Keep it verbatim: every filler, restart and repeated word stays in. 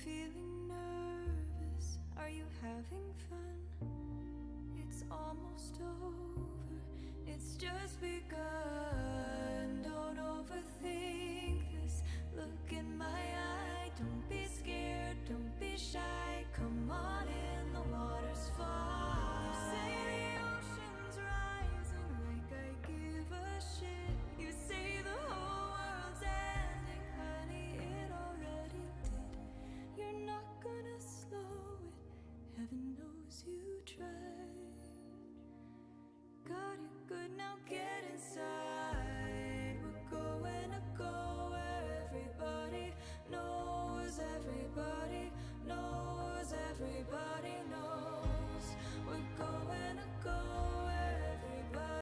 feeling nervous? Are you having fun? It's almost over, it's just begun. Don't overthink.